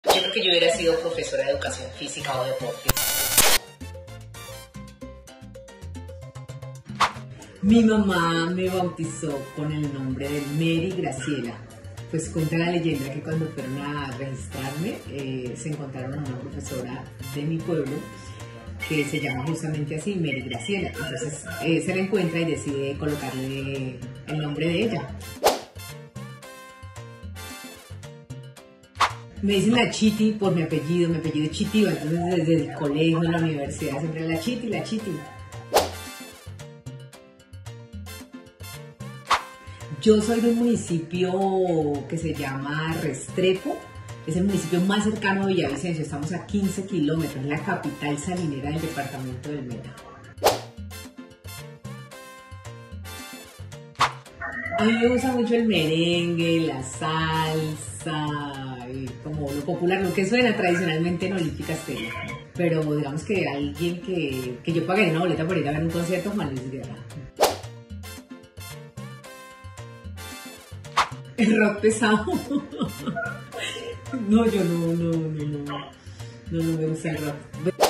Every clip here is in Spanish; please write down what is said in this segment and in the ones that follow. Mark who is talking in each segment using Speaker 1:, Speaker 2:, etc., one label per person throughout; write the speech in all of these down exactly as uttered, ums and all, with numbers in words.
Speaker 1: Yo creo que yo hubiera sido profesora de educación física o deportes.
Speaker 2: Mi mamá me bautizó con el nombre de Mary Graciela. Pues cuenta la leyenda que cuando fueron a registrarme eh, se encontraron a una profesora de mi pueblo que se llama justamente así, Mary Graciela. Entonces eh, se la encuentra y decide colocarle el nombre de ella. Me dicen la Chiti por mi apellido, mi apellido es Chitiva, entonces desde el colegio, en la universidad, siempre la Chiti, la Chiti. Yo soy de un municipio que se llama Restrepo, es el municipio más cercano a Villavicencio, estamos a quince kilómetros, es la capital salinera del departamento del Meta. A mí me gusta mucho el merengue, la salsa, y como lo popular, lo que suena tradicionalmente en Olímpica Estéreo. Pero digamos que alguien que, que yo pagaría una boleta por ir a ver un concierto, Juan Luis Guerra. El rock pesado. No, yo no, no, no, no, no, no me gusta el rock.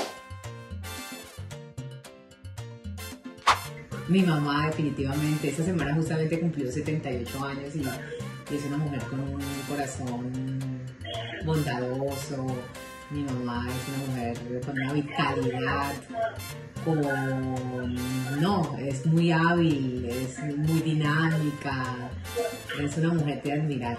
Speaker 2: Mi mamá definitivamente, esta semana justamente cumplió setenta y ocho años y, y es una mujer con un corazón bondadoso. Mi mamá es una mujer con una vitalidad, con... no, es muy hábil, es muy dinámica, es una mujer de admirar.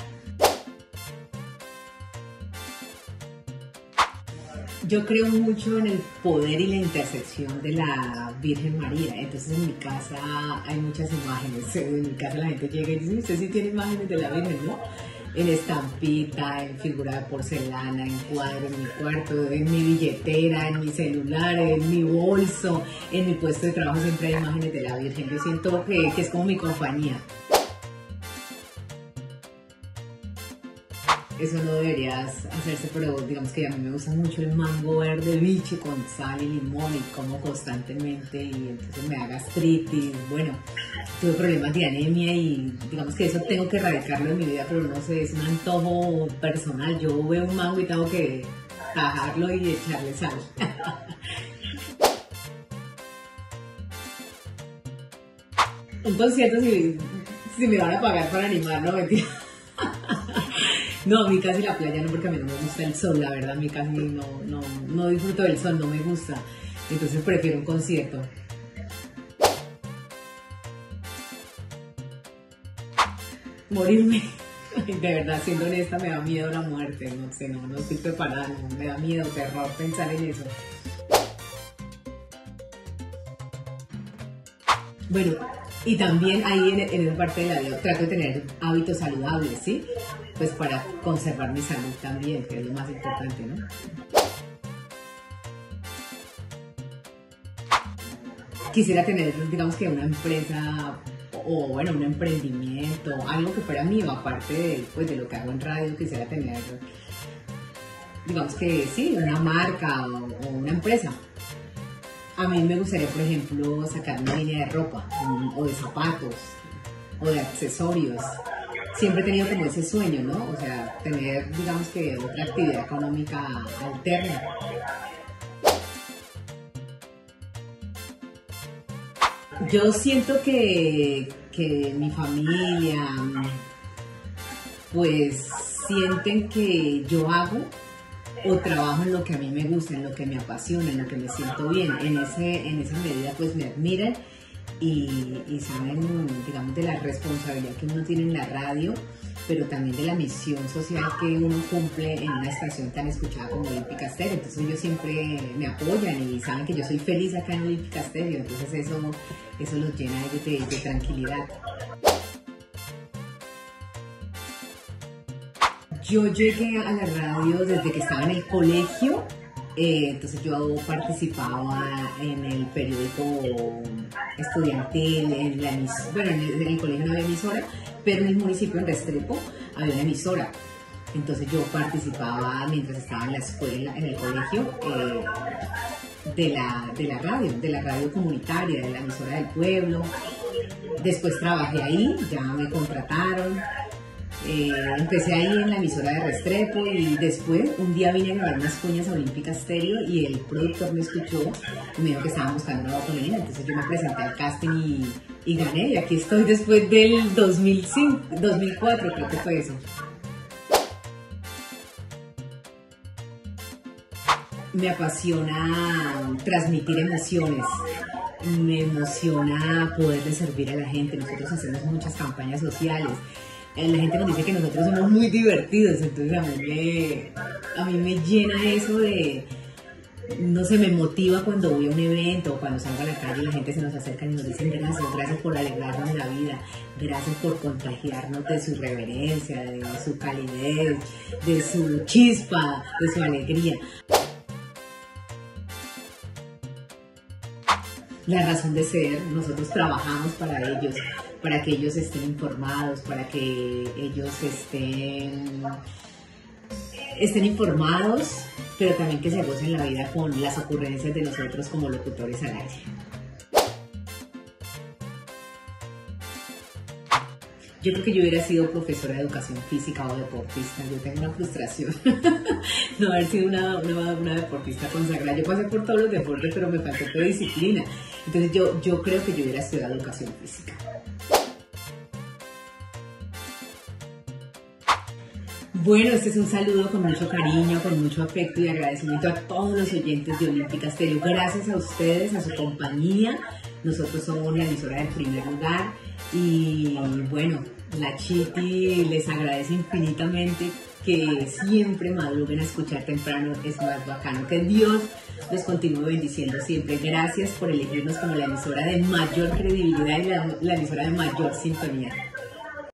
Speaker 2: Yo creo mucho en el poder y la intersección de la Virgen María, entonces en mi casa hay muchas imágenes, en mi casa la gente llega y dice, usted sí tiene imágenes de la Virgen, ¿no? En estampita, en figura de porcelana, en cuadro, en mi cuarto, en mi billetera, en mi celular, en mi bolso, en mi puesto de trabajo siempre hay imágenes de la Virgen, yo siento que, que es como mi compañía. Eso no deberías hacerse, pero digamos que a mí me gusta mucho el mango verde biche con sal y limón y como constantemente y entonces me da gastritis. Bueno, tuve problemas de anemia y digamos que eso tengo que erradicarlo en mi vida, pero no sé, es un antojo personal. Yo veo un mango y tengo que tajarlo y echarle sal. Un concierto si, si me van a pagar para animar, no mentira. No, a mí casi la playa no, porque a mí no me gusta el sol, la verdad, a mí casi no, no, no disfruto del sol, no me gusta, entonces prefiero un concierto. Morirme, de verdad, siendo honesta, me da miedo la muerte, no sé, no, no estoy preparada, no, me da miedo, terror pensar en eso. Bueno, y también ahí en, en esa parte de la vida trato de tener hábitos saludables, ¿sí? Pues para conservar mi salud también, que es lo más importante, ¿no? Quisiera tener, digamos que una empresa o, bueno, un emprendimiento, algo que fuera mío, aparte de, pues, de lo que hago en radio, quisiera tener, digamos que sí, una marca o, o una empresa. A mí me gustaría, por ejemplo, sacar una línea de ropa o de zapatos o de accesorios. Siempre he tenido como ese sueño, ¿no? O sea, tener, digamos que otra actividad económica alterna. Yo siento que, que mi familia, pues, sienten que yo hago o trabajo en lo que a mí me gusta, en lo que me apasiona, en lo que me siento bien. En, ese, en esa medida, pues, me admiran. Y, y saben, digamos, de la responsabilidad que uno tiene en la radio, pero también de la misión social que uno cumple en una estación tan escuchada como Olímpica Estéreo. Entonces ellos siempre me apoyan y saben que yo soy feliz acá en Olímpica Estéreo, entonces eso, eso los llena de, de, de tranquilidad. Yo llegué a la radio desde que estaba en el colegio. Eh, entonces yo participaba en el periódico estudiantil, en la emisora, bueno, en el, en el colegio no había emisora, pero en el municipio, en Restrepo, había una emisora. Entonces yo participaba mientras estaba en la escuela, en el colegio, eh, de, la, de la radio, de la radio comunitaria, de la emisora del pueblo. Después trabajé ahí, ya me contrataron. Eh, empecé ahí en la emisora de Restrepo y después un día vine a grabar unas cuñas a Olímpica Estéreo y el productor me escuchó y me dijo que estaban buscando una voz femenina. Entonces yo me presenté al casting y, y gané, y aquí estoy después del dos mil cinco, dos mil cuatro, creo que fue eso. Me apasiona transmitir emociones, me emociona poderle servir a la gente. Nosotros hacemos muchas campañas sociales. La gente nos dice que nosotros somos muy divertidos, entonces a mí me, a mí me llena eso de, no sé, me motiva cuando voy a un evento o cuando salgo a la calle y la gente se nos acerca y nos dicen gracias, gracias por alegrarnos la vida, gracias por contagiarnos de su reverencia, de su calidez, de su chispa, de su alegría. La razón de ser, nosotros trabajamos para ellos, para que ellos estén informados, para que ellos estén, estén informados, pero también que se gocen la vida con las ocurrencias de nosotros como locutores al aire. Yo creo que yo hubiera sido profesora de educación física o deportista. Yo tengo una frustración no haber sido una, una, una deportista consagrada. Yo pasé por todos los deportes, pero me faltó toda disciplina. Entonces yo, yo creo que yo hubiera estudiado educación física. Bueno, este es un saludo con mucho cariño, con mucho afecto y agradecimiento a todos los oyentes de Olímpica Estéreo. Gracias a ustedes, a su compañía. Nosotros somos la emisora del primer lugar y bueno, la Chiti les agradece infinitamente que siempre madruguen a escuchar temprano, es más bacano. Que Dios los continúe bendiciendo siempre. Gracias por elegirnos como la emisora de mayor credibilidad y la, la emisora de mayor sintonía.